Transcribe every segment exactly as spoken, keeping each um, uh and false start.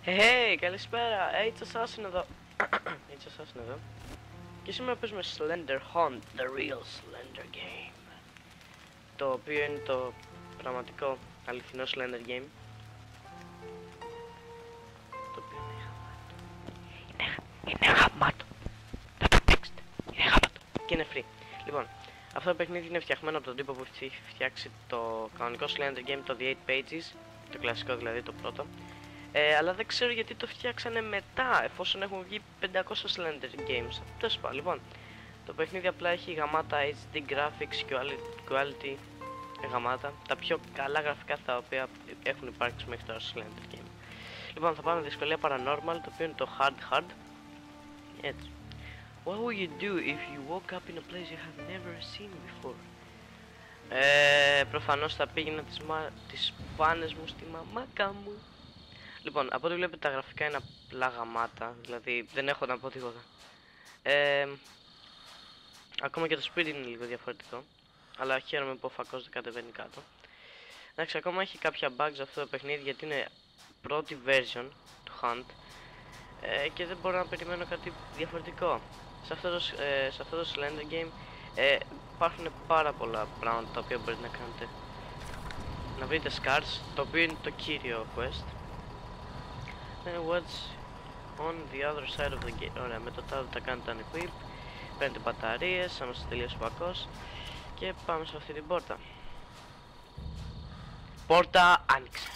Hey, καλησπέρα, H Assassin εδώ. H Assassin εδώ. Και σήμερα παίζουμε Slender Hunt, the real Slender game. Το οποίο είναι το πραγματικό αληθινό Slender game. Το οποίο είναι γαμάτο. Είναι, είναι γαμάτο. Να το παίξετε. Είναι γαμάτο. Και είναι free. Λοιπόν, αυτό το παιχνίδι είναι φτιαγμένο από τον τύπο που έχει φτιάξει το κανονικό Slender game, το The eight Pages. Το κλασικό δηλαδή, το πρώτο. Ε, αλλά δεν ξέρω γιατί το φτιάξανε μετά, εφόσον έχουν βγει πεντακόσια Slender Games. Τέλος πάντων, λοιπόν, το παιχνίδι απλά έχει γαμάτα έιτς ντι graphics, quality, γαμάτα, τα πιο καλά γραφικά τα οποία έχουν υπάρξει μέχρι τώρα στο Slender Game. Λοιπόν, θα πάμε δυσκολία paranormal, το οποίο είναι το hard hard. Έτσι. What would you do if you woke up in a place you have never seen before? Ε, προφανώς θα πήγαινα τις, μα... τις πάνες μου στη μαμάκα μου. Λοιπόν, από ό,τι βλέπετε τα γραφικά είναι απλά γαμάτα, δηλαδή δεν έχω να πω τίποτα. Ε, ακόμα και το speed είναι λίγο διαφορετικό, αλλά χαίρομαι που ο φακός δεν κατεβαίνει κάτω. Εντάξει, ακόμα έχει κάποια bugs αυτό το παιχνίδι γιατί είναι πρώτη version του Hunt ε, και δεν μπορώ να περιμένω κάτι διαφορετικό. Σε αυτό το, ε, σε αυτό το Slender Game ε, υπάρχουν πάρα πολλά πράγματα τα οποία μπορείτε να κάνετε. Να βρείτε scars, το οποίο είναι το κύριο quest. What's on the other side of the gate? Ωραία, με το tab τα κάνετε unequip, παίρνετε μπαταρίες, αν είστε τελείως πακός και πάμε σε αυτή την πόρτα. Πόρτα άνοιξε.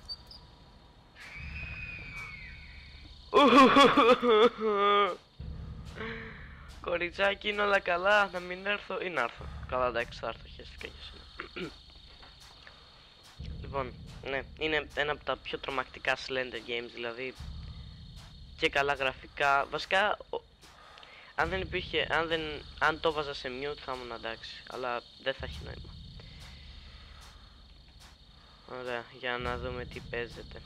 Κοριτσάκι, είναι όλα καλά, να μην έρθω ή να έρθω. Καλά, εντάξει, θα έρθω, χαίστηκα για σένα. Λοιπόν, ναι, είναι ένα από τα πιο τρομακτικά Slender Games, δηλαδή και καλά γραφικά. Βασικά, ο, αν δεν υπήρχε, αν, δεν, αν το βάζα σε mute θα ήμουν εντάξει, αλλά δεν θα έχει νόημα. Ωραία, για να δούμε τι παίζεται.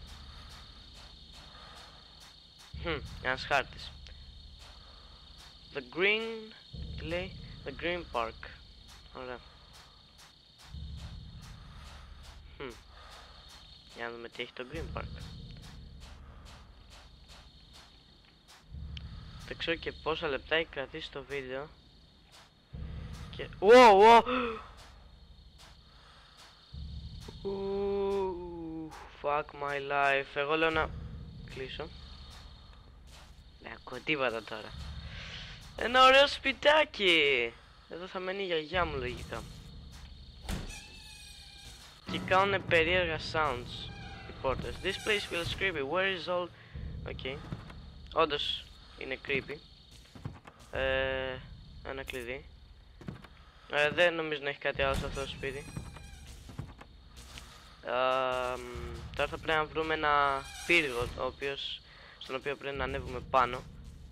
Hm, ένας χάρτης. The Green, τι λέει, The Green Park. Ωραία. Hm. Για να δούμε τι έχει το Green Park. Δεν ξέρω και πόσα λεπτά έχει κρατήσει το βίντεο. Και... Wow, wow! Ooh, fuck my life. Εγώ λέω να κλείσω. Δεν ακούω τίποτα τώρα. Ένα ωραίο σπιτάκι! Εδώ θα μένει η γιαγιά μου λογικά. Και κάνουν περίεργα sounds οι πόρτες. This place feels creepy. Where is all... Ok. Όντως είναι creepy. Ε, ένα κλειδί. Ε, δεν νομίζω να έχει κάτι άλλο σε αυτό το σπίτι. Ε, τώρα θα πρέπει να βρούμε ένα πύργο, ο οποίος, στον οποίο πρέπει να ανέβουμε πάνω.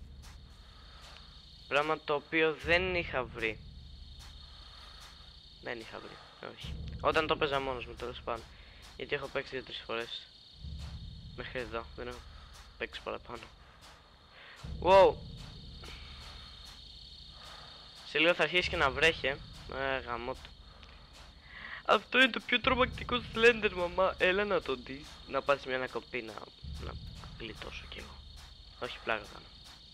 Πράγμα το οποίο δεν είχα βρει. Δεν είχα βρει, όχι. Όταν το παίζα μόνος μου, τέλος πάντων. Γιατί έχω παίξει δύο τρεις φορές μέχρι εδώ, δεν έχω παίξει παραπάνω. Wow! Σε λίγο θα αρχίσει και να βρέχει, ε, γαμώτο. Αυτό είναι το πιο τρομακτικό Slender, μαμά. Έλα να το δεις. Να πάθεις μια ανακοπή να, να γλιτώσω κι εγώ. Όχι, πλάκα κάνω.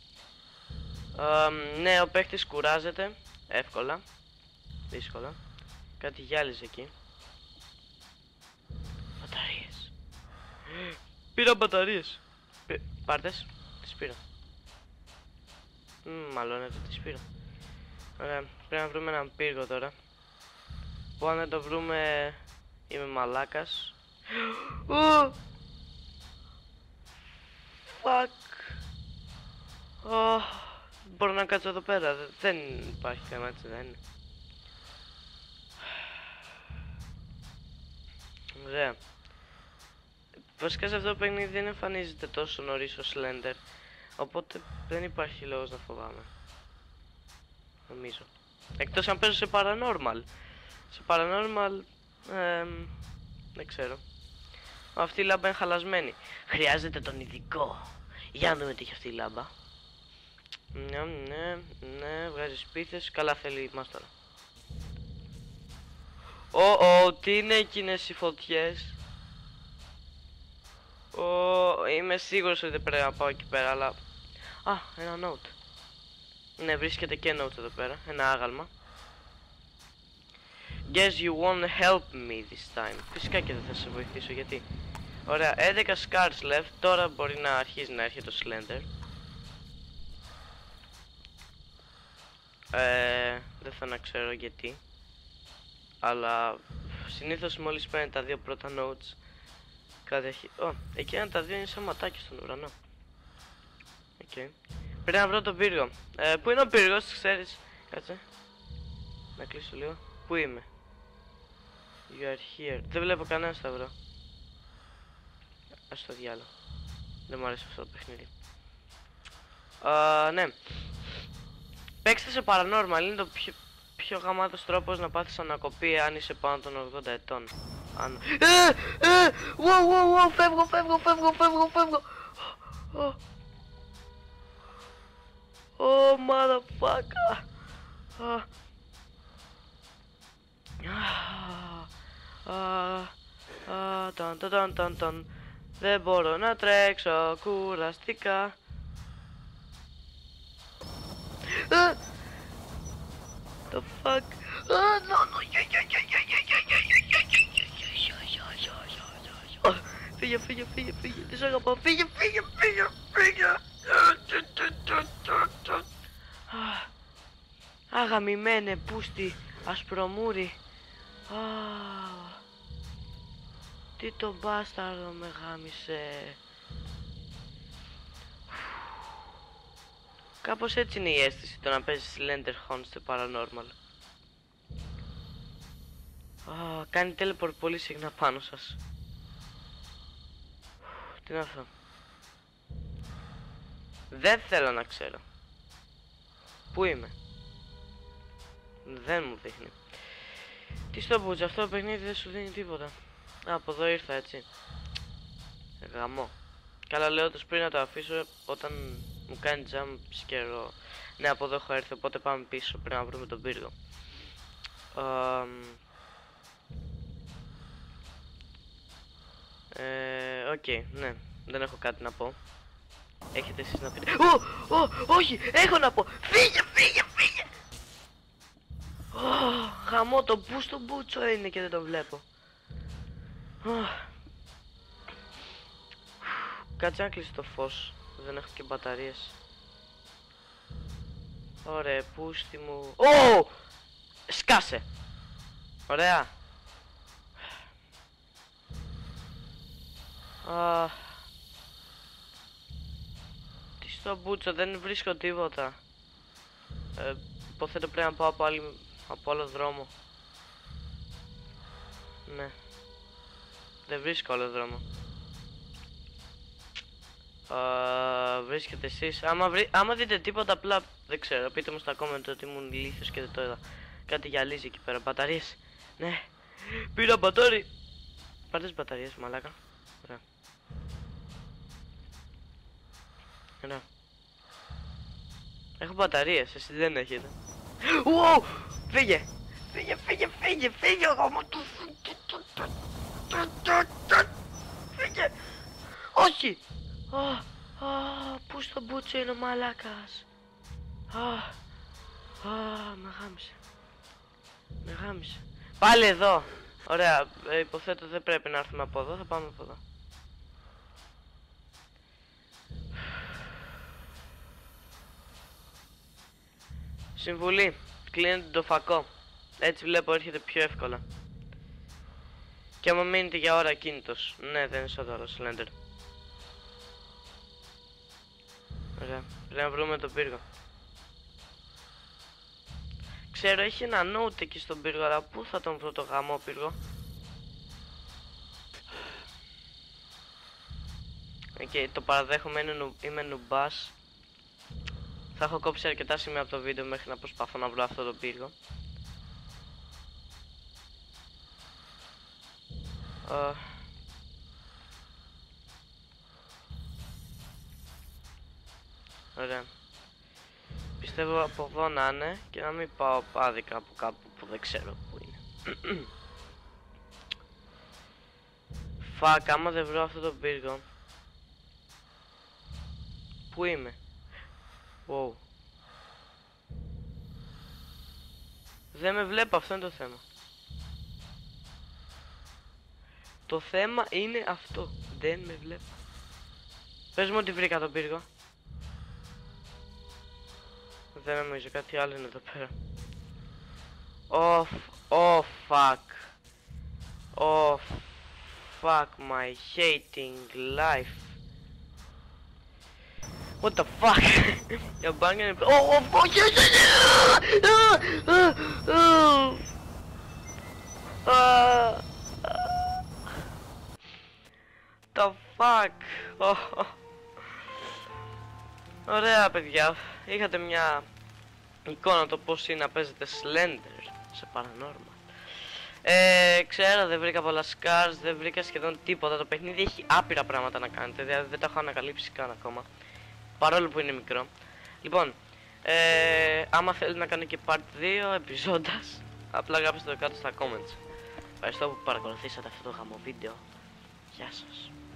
Uh, ναι, ο παίχτης κουράζεται εύκολα, δύσκολα. Κάτι γυάλιζε εκεί. Μπαταρίες. Πήρα μπαταρίες. Πή... Πάρτες, τις πήρα. Μ, μάλλον εδώ τις πήρα. Ωραία, πρέπει να βρούμε έναν πύργο τώρα. Που αν δεν το βρούμε είμαι μαλάκας. Oh! Fuck. Oh. Μπορώ να κάτσω εδώ πέρα, δεν υπάρχει θέμα, έτσι δεν είναι. Ωραία. Βασικά σε αυτό το παιχνίδι δεν εμφανίζεται τόσο νωρίς ο Slender, οπότε δεν υπάρχει λόγος να φοβάμαι. Νομίζω. Εκτός αν παίζω σε paranormal. Σε paranormal, ε, δεν ξέρω. Αυτή η λάμπα είναι χαλασμένη. Χρειάζεται τον ειδικό. Για να δούμε τι έχει αυτή η λάμπα. Ναι, ναι, ναι, βγάζει σπίθες. Καλά θέλει μας τώρα. Ω, ω, τι είναι εκείνες οι φωτιές. Ω, είμαι σίγουρος ότι δεν πρέπει να πάω εκεί πέρα, αλλά... Α, ένα note. Ναι, βρίσκεται και note εδώ πέρα, ένα άγαλμα. Guess you won't help me this time. Φυσικά και δεν θα σε βοηθήσω, γιατί... Ωραία, έντεκα scars left, τώρα μπορεί να αρχίσει να έρχεται το Slender. Ε, δεν θα να ξέρω γιατί. Αλλά συνήθως μόλις παίρνει τα δύο πρώτα notes κάτι έχει... Ω, oh, εκείνα τα δύο είναι σαν ματάκι στον ουρανό. Οκ. Okay. Πρέπει να βρω τον πύργο. Ε, πού είναι ο πύργος, ξέρεις? Κάτσε. Να κλείσω λίγο. Πού είμαι? You are here. Δεν βλέπω κανένα σταυρό. Ας το διάλο. Δεν μου αρέσει αυτό το παιχνίδι. Uh, ναι. Παίξτε σε Paranormal, είναι το πιο, πιο γαμάτος τρόπος να πάθεις ανακοπή αν είσαι πάνω των ογδόντα ετών. Αν... Ε, ε, wow, wow, wow, φεύγω, φεύγω, φεύγω, φεύγω, φεύγω. Oh, oh motherfucker. Ah. Ah. Ah. Ταν, ταν, ταν, ταν. Δεν μπορώ να τρέξω κουραστικά. Ah. The fuck? Ah, no, no, yeah, yeah, yeah, yeah, yeah, yeah, yeah, yeah, yeah, yeah, yeah, yeah. Φύγε, φύγε, φύγε, φύγε, τι σ' αγαπάω, φύγε, φύγε, φύγε, φύγε. Αγαμημένε πούστη, ασπρομούρι. Τι το μπάσταρδο με γάμισε. Κάπως έτσι είναι η αίσθηση το να παίζεις Slender Hunt σε Paranormal. Oh, κάνει teleport πολύ συχνά πάνω σας. Τι είναι αυτό? Δεν θέλω να ξέρω. Πού είμαι? Δεν μου δείχνει. Τι στο μπούτζ, αυτό το παιχνίδι δεν σου δίνει τίποτα. Α, από εδώ ήρθα έτσι. Γαμό. Καλά λέω τους πριν να το αφήσω όταν μου κάνει jump σκέρο. Ναι, από εδώ έχω έρθει, οπότε πάμε πίσω, πρέπει να βρούμε τον πύργο. Ε, οκ, okay, ναι, δεν έχω κάτι να πω. Έχετε εσείς να πείτε? Ω, ω, όχι, έχω να πω. Φύγε, φύγε, φύγε. Ω, γαμώ το που στο μπούτσο είναι και δεν το βλέπω. Κάτσε να κλείσει το φως, δεν έχω και μπαταρίες. Ωραία, πούστη μου. Ω! Σκάσε! Ωραία. Α, τι στο μπούτσο, δεν βρίσκω τίποτα. Ε, υποθέτω πρέπει να πάω από, άλλη, από άλλο δρόμο. Ναι. Δεν βρίσκω άλλο δρόμο. Uh, βρίσκετε εσείς. Άμα, βρει... Άμα δείτε τίποτα απλά δεν ξέρω, πείτε μου στα comment ότι ήμουν ηλίθιος και δεν το είδα. Κάτι γυαλίζει εκεί πέρα, μπαταρίες. Ναι, πήρα μπατάρι. Πάρτε τις μπαταρίες μαλάκα. Ωραία. Ωραία. Έχω μπαταρίες, εσύ δεν έχετε. Wow! Φύγε! Φύγε, φύγε, φύγε, φύγε γάμο του. Φύγε! Όχι! Α, α, πού στο μπούτσο είναι ο μαλάκας. Α, α, με γάμισε. Με γάμισε. Πάλι εδώ. Ωραία, ε, υποθέτω δεν πρέπει να έρθουμε από εδώ, θα πάμε από εδώ. Συμβουλή, κλείνετε το φακό. Έτσι βλέπω έρχεται πιο εύκολα. Και άμα μείνετε για ώρα κίνητος. Ναι, δεν είναι σοβαρό Slender. Ωραία, πρέπει να βρούμε τον πύργο. Ξέρω, έχει ένα note εκεί στον πύργο, αλλά πού θα τον βρω το γαμό πύργο? Οκ, okay, το παραδέχομαι, είναι νου, είμαι νουμπάς. Θα έχω κόψει αρκετά σημεία από το βίντεο μέχρι να προσπαθώ να βρω αυτό το πύργο. Uh. Ωραία. Πιστεύω από εδώ να είναι και να μην πάω άδικα από κάπου που δεν ξέρω που είναι. Φακ, άμα δεν βρω αυτό το πύργο Πού είμαι? Wow. Δεν με βλέπω, αυτό είναι το θέμα. Το θέμα είναι αυτό. Δεν με βλέπω. Πες μου ότι βρήκα τον πύργο. Δεν νομίζω, κάτι άλλο είναι εδώ πέρα. Oh, oh fuck. Oh fuck my hating life. What the fuck? You're banging. Oh, oh fuck! Yes, yes, yes! The fuck? Oh. Ωραία παιδιά, είχατε μια εικόνα το πως είναι να παίζετε Slender σε Paranormal. Ε, ξέρω, δεν βρήκα πολλά scars, δεν βρήκα σχεδόν τίποτα. Το παιχνίδι έχει άπειρα πράγματα να κάνετε, δηλαδή δεν τα έχω ανακαλύψει καν ακόμα, παρόλο που είναι μικρό. Λοιπόν, ε, άμα θέλετε να κάνω και part δύο επιζώντας, απλά γράψτε το κάτω στα comments. Ευχαριστώ που παρακολουθήσατε αυτό το γαμο βίντεο. Γεια σας.